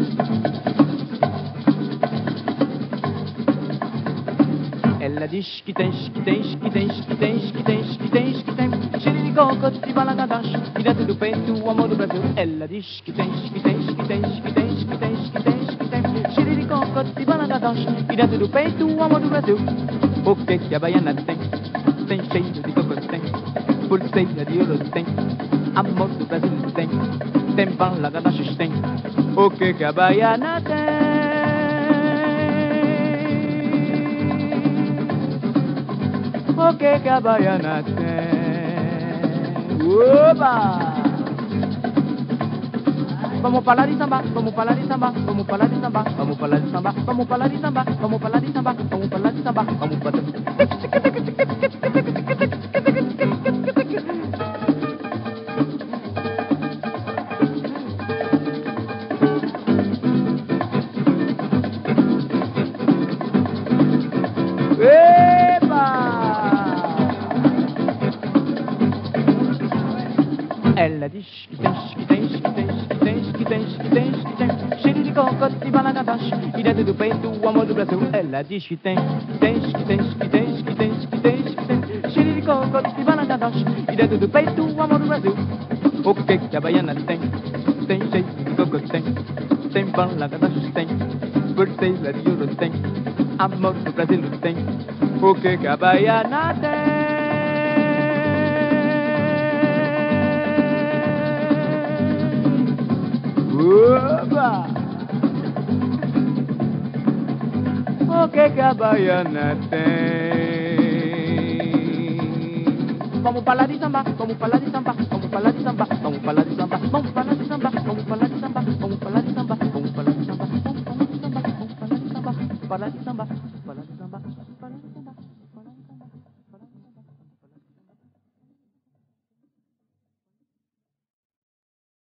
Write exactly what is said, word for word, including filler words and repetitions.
Ela diz que tens, que tens, que tens, que tens, que tens, que tens, que tens cheiro de coco, de balagadas, direto do peito, o amor do Brasil. Ela diz que tens, que tens, que tens, que tens, que tens, que tens, que tens cheiro de coco, de balagadas, direto do peito, o amor do Brasil. O que que a baiana tem? Tem cheiro de coco, tem pulseira de ouro, tem amor do Brasil, tem tem balagadas, tem o que que a baiana tem? O que que a baiana tem? Oba! Vamos falar de samba, vamos falar de samba, vamos falar de samba, vamos falar de samba, vamos falar de samba, vamos falar de samba, vamos falar de samba, vamos falar de Ela diz que tens, que tens, que tens, que tens, que tens, que tens, que tens cheiro de coco, de balagadas, e dentro do peito o amor do Brasil. Ela diz que tens, tens, que tens, que tens, que tens, que tens, que tens cheiro de coco, de balagadas, e dentro do peito o amor do Brasil. O que que a baiana tem? Tem cheiro de coco, tem tem balagadas, tem pulseira de ouro, tem amor do Brasil, tem o que que a baiana tem? Oba! O que que a baiana tem? Vamos falar de samba, vamos falar de samba, vamos falar de samba, vamos falar de samba, vamos falar de samba, vamos falar de samba, vamos falar de samba, vamos falar de samba, vamos falar de samba, vamos falar de samba, vamos falar de samba, vamos falar de samba.